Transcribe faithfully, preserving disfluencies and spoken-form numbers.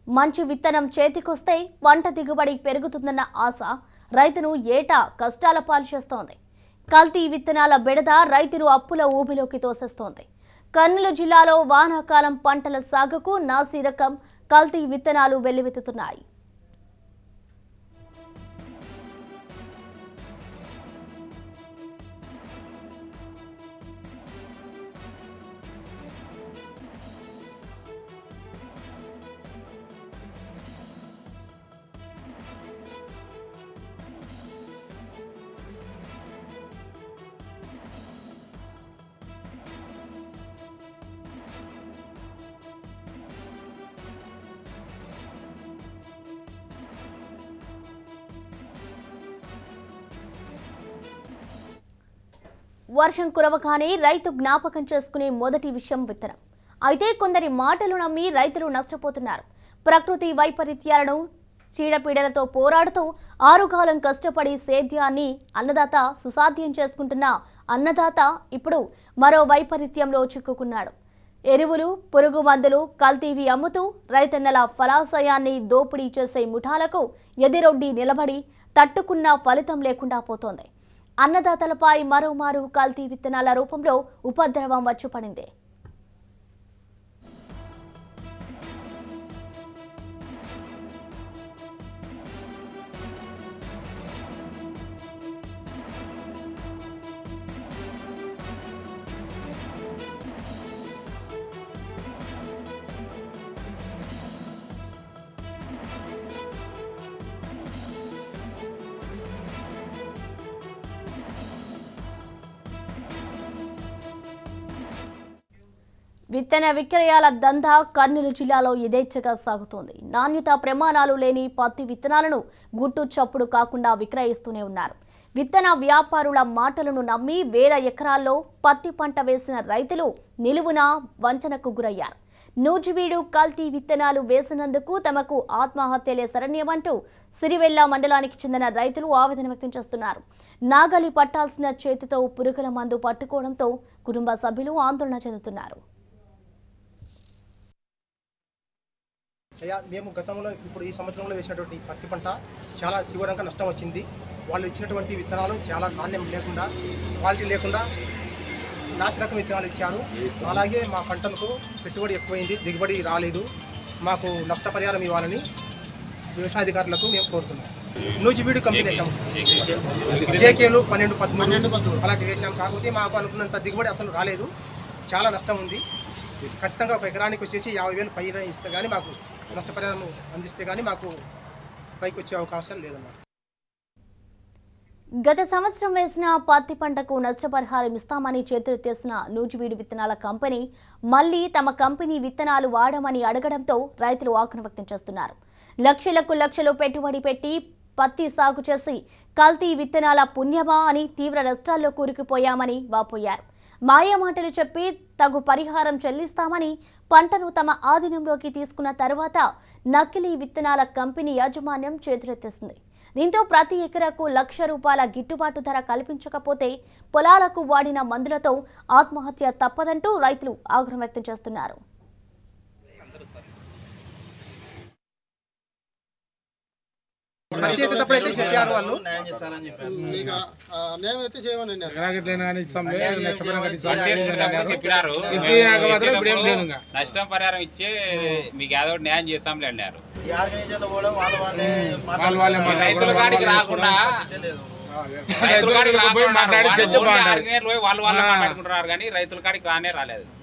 మంచి విత్తనం చేతికొస్తే పంట దిగుబడి పెరుగుతుందన్న ఆశ రైతును ఏటా కష్టాల పాలు చేస్తోంది. కల్తీ విత్తనాల బెడద రైతులు అప్పుల ఊబిలోకి తోసేస్తోంది. కర్నూలు జిల్లాలో వానాకాలం పంటల సాగుకు నాసి రకం కల్తీ విత్తనాలు వెల్లువెత్తుతున్నాయి. వర్షం కురవగానే రైతు జ్ఞాపకం చేసుకునే మొదటి విషయం విత్తనం. అయితే కొందరి మాటలు నమ్మి రైతులు నష్టపోతున్నారు. ప్రకృతి వైపరీత్యాలను చీడపీడలతో పోరాడుతూ ఆరుగాలం కష్టపడి సేద్యాన్ని అన్నదాత సుసాధ్యం చేసుకుంటున్న అన్నదాత ఇప్పుడు మరో వైపరీత్యంలో చిక్కుకున్నాడు. ఎరువులు, పురుగు మందులు కల్తీవి అమ్ముతూ రైతన్నల ఫలాశయాన్ని దోపిడీ చేసే ముఠాలకు ఎదిరొడ్డి నిలబడి తట్టుకున్న ఫలితం లేకుండా పోతోంది. అన్నదాతలపై మరోమారు కల్తీ విత్తనాల రూపంలో ఉపద్రవం వచ్చిపడింది. విత్తన విక్రయాల దందా కర్నూలు జిల్లాలో యథేచ్ఛగా సాగుతోంది. నాణ్యత ప్రమాణాలు లేని పత్తి విత్తనాలను గుట్టు చప్పుడు కాకుండా విక్రయిస్తూనే ఉన్నారు. విత్తన వ్యాపారుల మాటలను నమ్మి వేల ఎకరాల్లో పత్తి పంట వేసిన రైతులు నిలువున వంచనకు గురయ్యారు. నూజివీడు కల్తీ విత్తనాలు వేసినందుకు తమకు ఆత్మహత్యలే శరణ్యమంటూ సిరివెల్ల మండలానికి చెందిన రైతులు ఆవేదన వ్యక్తం చేస్తున్నారు. నాగలి పట్టాల్సిన చేతితో పురుగుల మందు పట్టుకోవడంతో కుటుంబ సభ్యులు ఆందోళన చెందుతున్నారు. మేము గతంలో ఇప్పుడు ఈ సంవత్సరంలో వేసినటువంటి పత్తి పంట చాలా తీవ్రంగా నష్టం వచ్చింది. వాళ్ళు ఇచ్చినటువంటి విత్తనాలు చాలా నాణ్యం లేకుండా, క్వాలిటీ లేకుండా నాసిరకం విత్తనాలు ఇచ్చారు. అలాగే మా పంటలకు పెట్టుబడి ఎక్కువైంది, దిగుబడి రాలేదు. మాకు నష్టపరిహారం ఇవ్వాలని వ్యవసాయాధికారులకు మేము కోరుతున్నాం. నూజివీడు కంపెనీ వేసాము, జేకేలు పన్నెండు పదమూడు అలాంటి వేసాము. కాకపోతే మాకు అనుకున్నంత దిగుబడి అసలు రాలేదు, చాలా నష్టం ఉంది. ఖచ్చితంగా ఒక ఎకరానికి వచ్చేసి యాభై వేలు పైన ఇస్తే కానీ మాకు నష్టపరిహారం అందిస్తే కానీ మాకు పైకి వచ్చే అవకాశం లేదన్నమాట. గత సంవత్సరం వేసిన పత్తి పంటకు నష్టపరిహారం ఇస్తామని చేతులెత్తేసిన నూజివీడు విత్తనాల కంపెనీ మళ్లీ తమ కంపెనీ విత్తనాలు వాడమని అడగడంతో రైతులు ఆగ్రహం వ్యక్తం చేస్తున్నారు. లక్షలకు లక్షలు పెట్టుబడి పెట్టి పత్తి సాగు చేసి కల్తీ విత్తనాల పుణ్యమా అని తీవ్ర నష్టాల్లో కూరుకుపోయామని వాపోయారు. మాయమాటలు చెప్పి తగు పరిహారం చెల్లిస్తామని పంటను తమ ఆధీనంలోకి తీసుకున్న తర్వాత నకిలీ విత్తనాల కంపెనీ యాజమాన్యం చేతులెత్తేసింది. దీంతో ప్రతి ఎకరాకు లక్ష రూపాయల గిట్టుబాటు ధర కల్పించకపోతే పొలాలకు వాడిన మందులతో ఆత్మహత్య తప్పదంటూ రైతులు ఆగ్రహం వ్యక్తం చేస్తున్నారు. చెప్పారు వాళ్ళు నష్టం పరిహారం ఇచ్చే మీకు ఏదో న్యాయం చేస్తాంలే అన్నారు. రైతుల కాడికి రాకుండా రైతుల కాడికి రాకుండా వాళ్ళు వాళ్ళు మాట్లాడుకుంటున్నారు కానీ రైతుల కాడికి రానే రాలేదు.